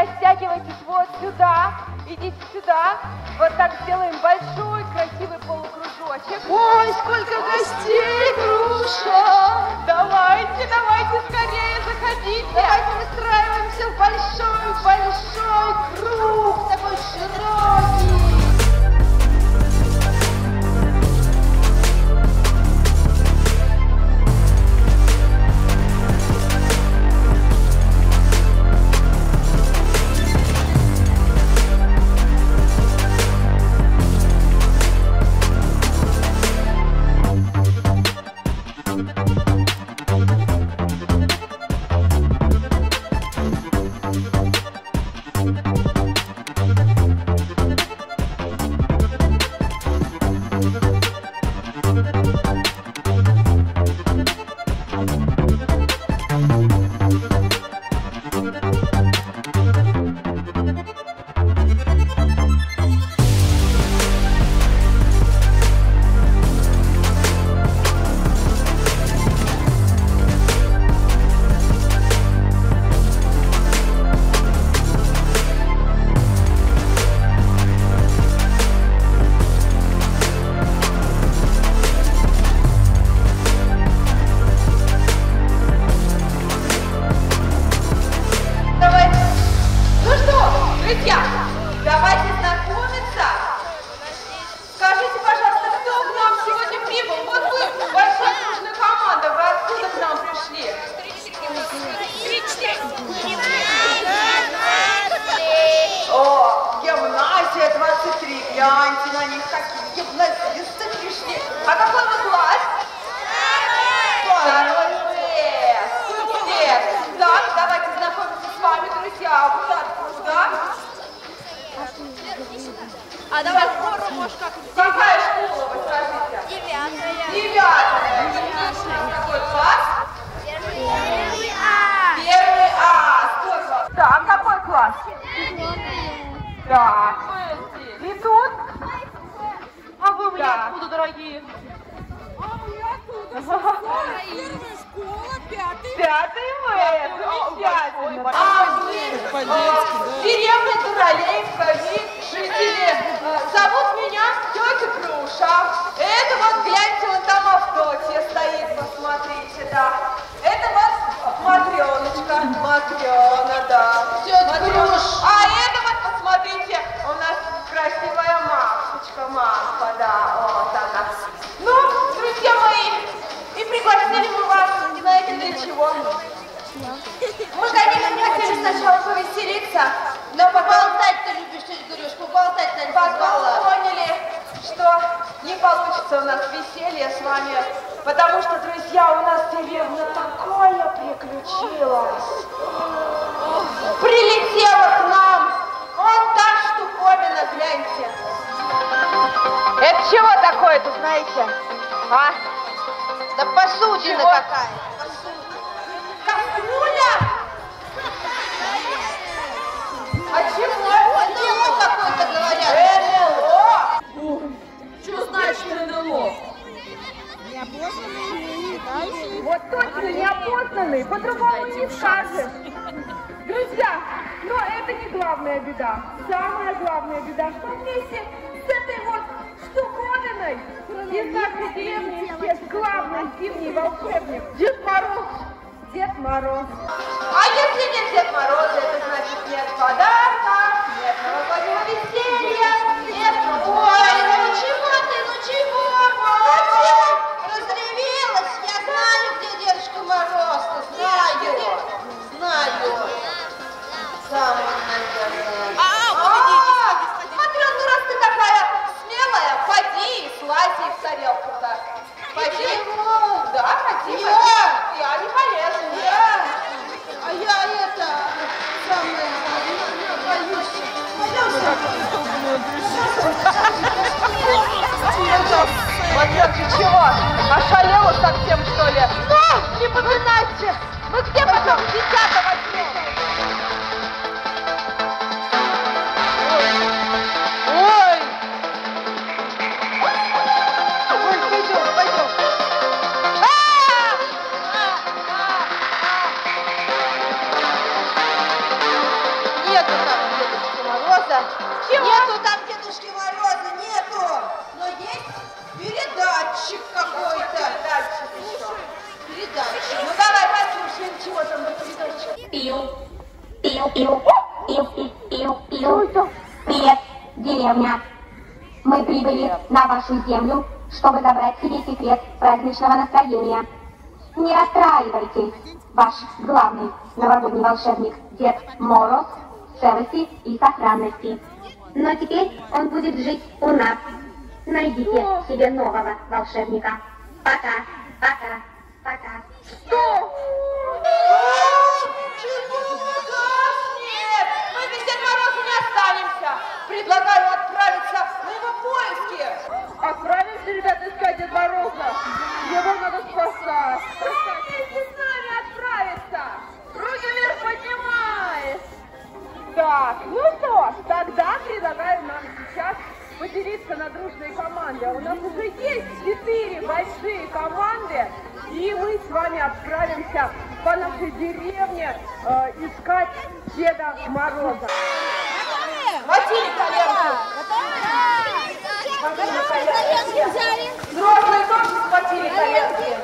растягивайтесь вот сюда, идите сюда. Вот так сделаем большой красивый полукружочек. Ой, сколько гостей, Груша! Давайте, давайте скорее заходите. Давайте выстраиваемся в большой круг, такой широкий. Гляньте на них, какие гимназисты пришли. А какой вы класс? Второй Б. Супер. Так, давайте знакомиться с вами, друзья. Вы откуда? А давай скоро, может, как... Какая школа, вы скажите? 9-я. 9-я. Какой класс? 1 А. 1 А. Здорово. Так, какой класс? 4. Так. И тут? А вы у меня откуда, дорогие? Школа, 5-й. 5-й В. Замечательно. А вы деревня Дуралеевка, жители. Зовут меня тетя Груша. Это вот, гляньте, вон там Авдотья стоит, посмотрите, да. Это вот Матрёночка, Матрёна, да. Тетя Груша. А это вот, посмотрите, у нас красивая Машечка, Машка, да, вот она. Ну, друзья мои, и пригласили мы вас, знаете, для чего? Мы, конечно, хотели сначала повеселиться, но поболтать ты любишь, тетя Грушка, поболтать надо. Потом поняли, что не получится у нас веселье с вами, потому что, друзья, у нас в деревне такое приключилось. Прилетела к нам вот та штуковина, гляньте. Это чего такое-то, знаете? А? Да посудина какая. Кастрюля? А чего? НЛО какой-то говорят. НЛО? Что значит НЛО? Вот точно неопознанный, по-другому не скажешь. Друзья, но это не главная беда. Самая главная беда, что вместе с этой вот штуковиной из нашей деревни исчез главный зимний волшебник Дед Мороз. Дед Мороз. А если нет Дед Мороза, это значит нет подарка, нет новогоднего веселья, нет... Ой, ну чего, Вася? Разревелась? Я знаю, где Дедушка Мороз-то, знаю. Сам он, наверное. Матрёна, ну раз ты такая смелая, поди и слазь в тарелку-то. Поди. Да, поди. Я не полезу. А я это, самое, боюсь. Матрёна, ты чего? Ошалела совсем, что ли? Ну, не поминайте. Мы где потом дитя-то возьмем? Нету там Дедушки Мороза. Нету там Дедушки Мороза, нету. Но есть передатчик какой-то. Передатчик еще. Передатчик. Ну давай послушаем, чего там за передатчик. Пиу, пиу, пиу, пиу, пиу, пиу, пиу. Привет, деревня. Мы прибыли на вашу землю, чтобы забрать себе секрет праздничного настроения. Не расстраивайтесь, ваш главный новогодний волшебник Дед Мороз в целости и сохранности. Но теперь он будет жить у нас. Найдите себе нового волшебника. Пока, пока, пока. Что? Чего гаснет? Мы без Деда Мороза не останемся. Предлагаю отправиться на его поиски. Отправимся, ребята, искать Деда Мороза. Его надо спасать. Вместе с нами отправиться. Руки вверх поднимай. Так, ну что ж, тогда предлагаю нам сейчас поделиться на дружные команды. У нас уже есть 4 большие команды, и мы с вами отправимся по нашей деревне искать Деда Мороза. Хватили коленку. Хватили коленки. Взрослые тоже схватили коленки.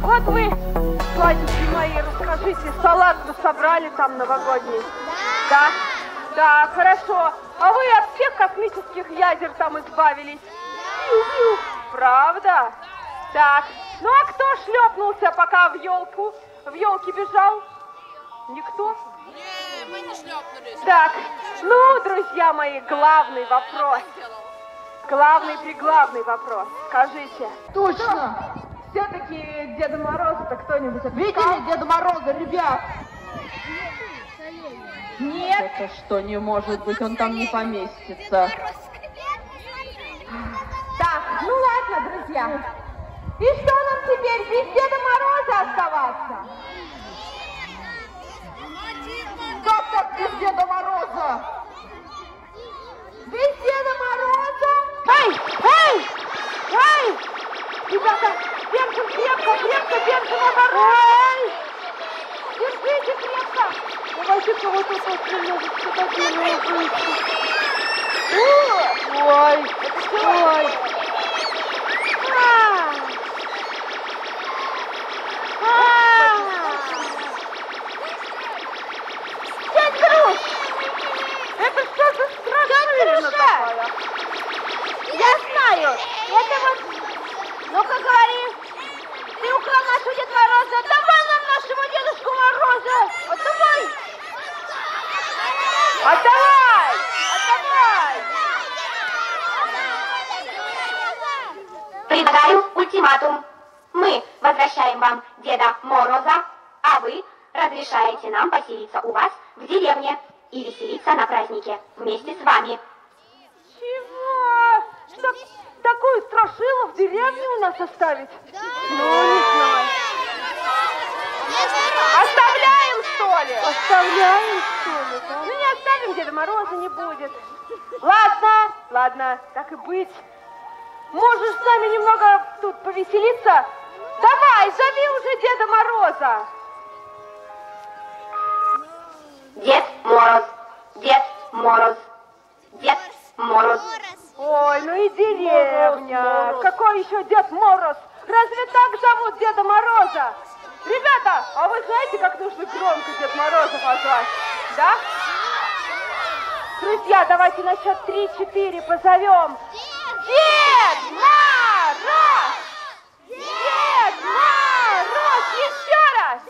Вот вы, сладенькие мои, расскажите, салат-то собрали там новогодний? Да? Да, хорошо. А вы от всех космических ядер там избавились? Правда? Так, ну а кто шлепнулся, пока в елке бежал? Никто? Не, мы не шлепнулись. Так, ну, друзья мои, главный вопрос. Главный вопрос. Скажите. Точно. Все-таки Деда Мороза-то кто-нибудь отпускал? Видели Деда Мороза, ребят? Нет. Это что, не может быть, он там не поместится. Так, ну ладно, друзья. И что нам теперь, без Деда Мороза оставаться? Как так без Деда Мороза? Без Деда Мороза? Эй! Ребята, держим крепко, держим оборону! Держите крепко! Давайте кого-то тут немножечко подвинем. Ой! Дядь Груш! Это что за страшина такая? Я знаю. Это вот... Ну-ка, говори. Ты украл нашу Деда Мороза. Отдавай нам нашему Дедушку Мороза. Отдавай. Отдавай! Предлагаю ультиматум. Мы возвращаем вам Деда Мороза, а вы разрешаете нам поселиться у вас в деревне и веселиться на празднике вместе с вами. Чего? Что, такую страшилу в деревне у нас оставить? Ну, не знаю. Оставляем, что ли? Оставляем, что ли? Да? Ну, не оставим, Деда Мороза не будет. Ладно, так и быть. Можешь с нами немного тут повеселиться? Давай, зови уже Деда Мороза. Дед Мороз, Дед Мороз, Дед Мороз. Ой, ну и деревня. Мороз. Какой еще Дед Мороз? Разве так зовут Деда Мороза? Ребята, а вы знаете, как нужно громко Дед Мороза позвать? Да? Друзья, давайте на счет 3-4 позовем. Дед Мороз! Дед Мороз! Еще раз!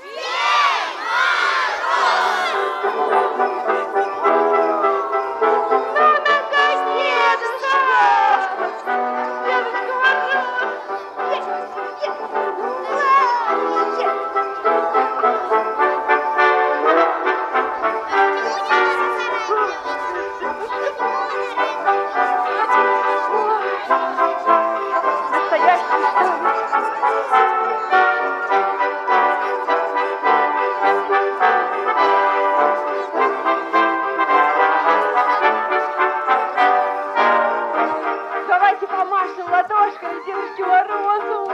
Ну, наконец-то! Дедушка Давайте помашем ладошкой Дедушке Морозу.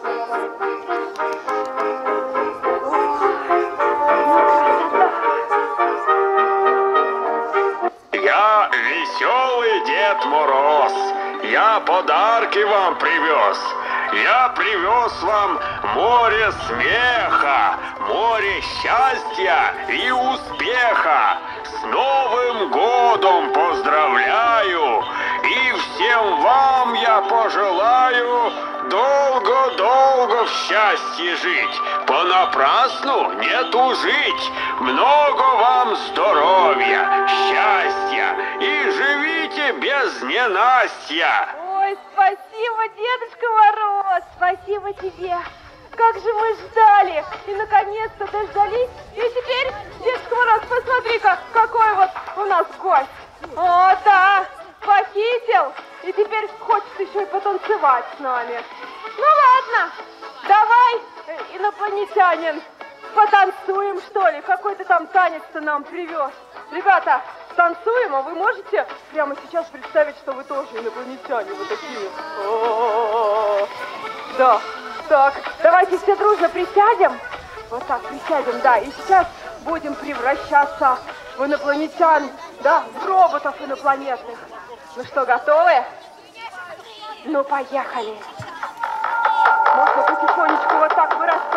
Я веселый Дед Мороз, я подарки вам привез. Я привез вам море смеха, море счастья и успеха. С Новым годом поздравляю, и всем вам я пожелаю долго-долго в счастье жить, понапрасну не тужить. Много вам здоровья, счастья и живите без ненастья. Ой, спасибо, Дедушка Мороз, спасибо тебе. Как же мы ждали, и наконец-то дождались. И теперь, Дедушка Мороз, посмотри-ка, какой вот у нас гость. О, да, похитил, и теперь хочет еще и потанцевать с нами. Ну ладно, давай, инопланетянин, потанцуем, что ли? Какой ты там танец-то нам привез? Ребята, танцуем, а вы можете прямо сейчас представить, что вы тоже инопланетяне, вот такие? О-о-о-о. Да, так, давайте все дружно присядем. Вот так, присядем, да, и сейчас будем превращаться в инопланетян, да, в роботов инопланетных. Ну что, готовы? Ну, поехали. Можно потихонечку вот так вырастать.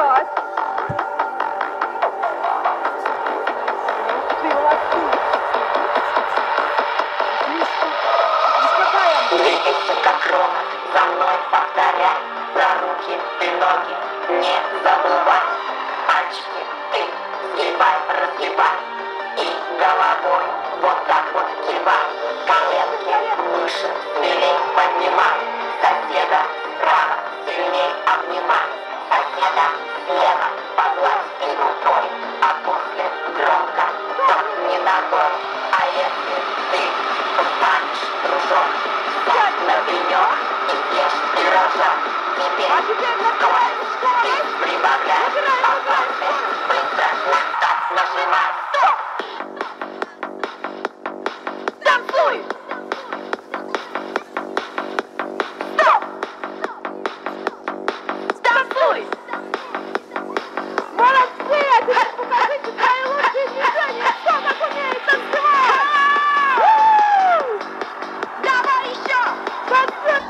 забывай. Пальчики ты сгибай, разгибай. И головой вот так вот кивай. Коленки выше, смелей поднимай. Соседа справа сильней обнимай. Соседа слева погладь и рукой. А после громко топни ногой. А если ты устанешь, дружок, сядь на пенек и ешь пирожок. Теперь скорость прибавляй, опасный, быстро на старт нажимай. Стоп! Танцуй! Стоп! Танцуй! Молодцы! А теперь покажите свои лучшие движения! Кто как умеет танцевать? Давай еще! Танцуй!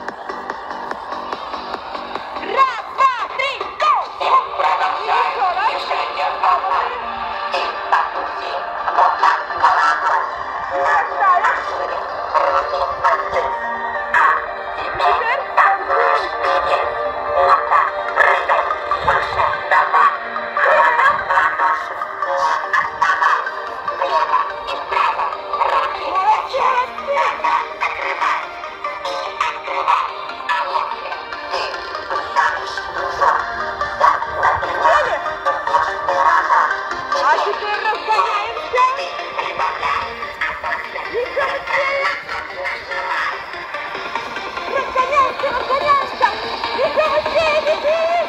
Раз, два, три, go! И продолжай движение волной. И потуси вот так головой. Нажали, руки носы. А теперь танцуешь вперед. Вот так, прыгай, выше, давай. Левая ладоши, не отставай. Влево и вправо, руки плечи. Это открывай и открывай. А если ты устанешь, дружок, сядь на пенек и ешь пирожок. А теперь разгоняемся! Прибавляй, а после Еще быстрее! нажимай. Разгоняемся, разгоняемся! Еще быстрее, бежим!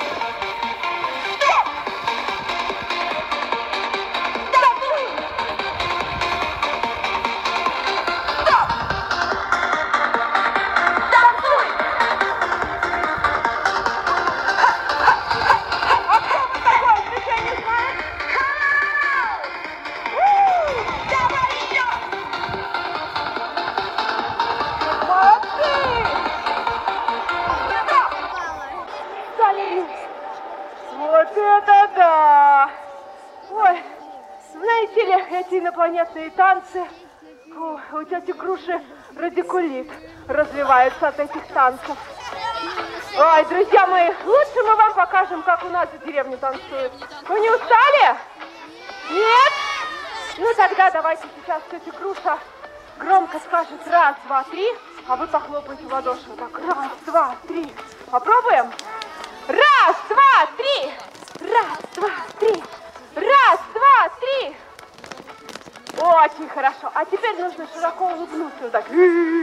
Стоп! Танцуй! Стоп! Танцуй! А кто вы такое движение знает? Давай еще! Молодцы! Стоп! Солей! Вот это да! Ой, знаете ли, эти инопланетные танцы, у тети Груши радикулит развивается от этих танцев. Ой, друзья мои, лучше мы вам покажем, как у нас в деревне танцуют. Вы не устали? Нет? Ну тогда давайте сейчас тетя Груша громко скажет раз, два, три, а вы похлопаете в ладоши. Вот так, раз, два, три. Попробуем? Раз, два, три! Раз, два, три! Раз, два, три! Очень хорошо. А теперь нужно широко улыбнуться. Вот так.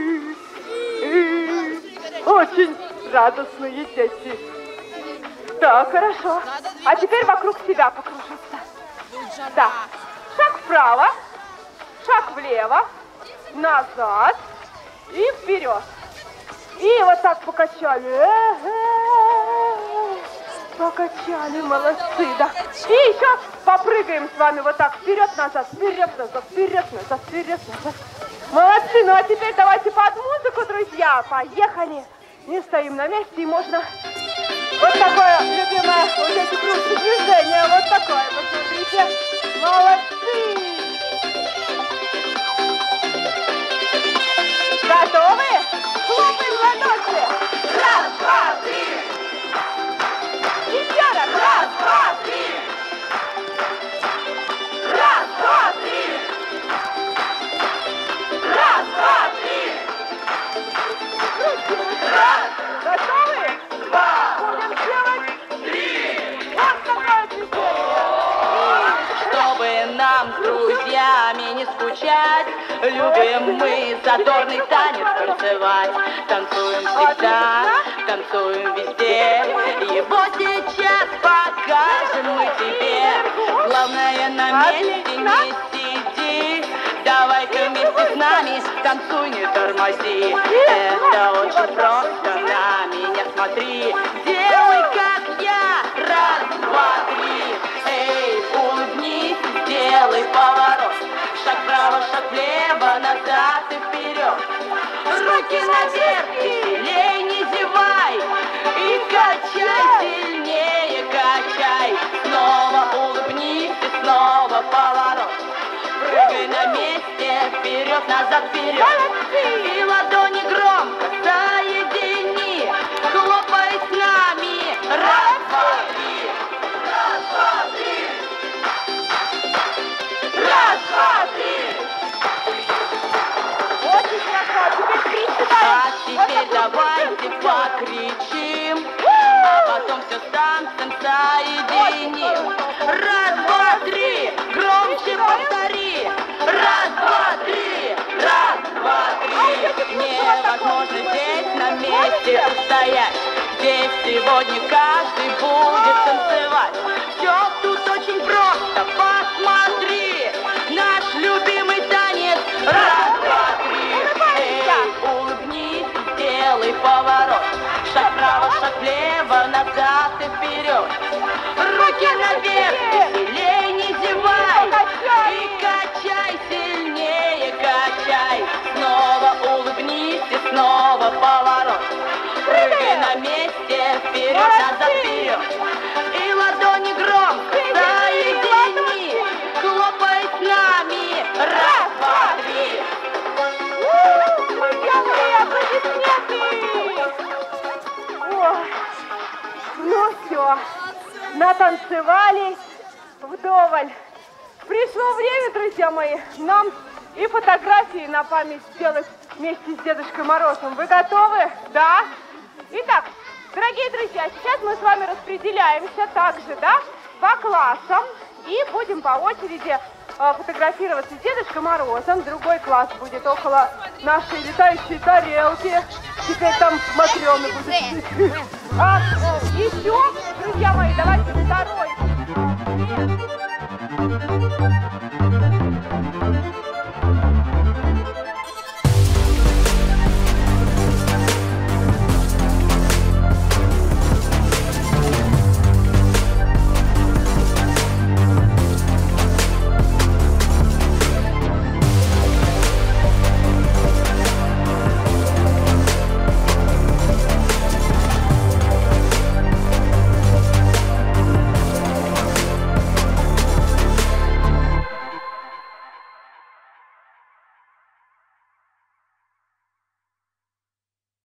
Очень радостные дети. Да, хорошо. А теперь вокруг себя покружиться. Да. Шаг вправо, шаг влево, назад и вперед. И вот так покачали. Покачали, молодцы, да. И еще попрыгаем с вами вот так. Вперед, назад, вперед, назад, вперед, назад, вперед, назад. Молодцы, ну а теперь давайте под музыку, друзья. Поехали. Не стоим на месте, и можно вот такое любимое у тети Груши движение. Вот такое, посмотрите. Молодцы. Готовы? Хлопаем в ладоши. Раз, два, три. Еще раз. Раз, два, три. Раз, два, три. Раз, два, три. Раз. Готовы? Два. Будем делать три. Вот такое движение. Чтобы нам с друзьями не скучать, любим мы задорный танец танцевать. Танцуем всегда, танцуем везде. Его сейчас покажем мы тебе. Главное, на месте не сиди. Давай-ка вместе с нами танцуй, не тормози. Это очень просто, на меня смотри. Делай, как я, раз, два, три. Эй, улыбнись, сделай поворот. Шаг вправо, шаг влево, назад и вперед. Руки наверх, веселей не зевай. И качай, сильнее качай. Снова улыбнись и снова поворот. Прыгай на месте, вперед, назад, вперед. И ладони громко соедини. Хлопай с нами, раз, два, три. давайте покричим, а потом все с танцем соединим. Раз, два, три, громче повтори. Раз, два, три, раз, два, три. Невозможно здесь на месте устоять. Здесь сегодня каждый будет танцевать. Все тут очень просто, посмотри. Наш любимый танец. Раз, два, три. Эй, улыбнись, сделай поворот. Шаг вправо, шаг влево, назад и вперед. Руки наверх, веселей не зевай. И качай, сильнее качай. Снова улыбнись и снова поворот. Прыгай на месте, вперед, назад, вперед. И ладони громко соедини. Хлопай с нами. Раз, два, три. Ой, ну все, натанцевались вдоволь. Пришло время, друзья мои, нам и фотографии на память сделать вместе с Дедушкой Морозом. Вы готовы? Да? Итак, дорогие друзья, сейчас мы с вами распределяемся также, да, по классам и будем по очереди фотографироваться с Дедушкой Морозом. Другой класс будет около нашей летающей тарелки. Теперь там Матрёна будет. А еще, друзья мои, давайте второй.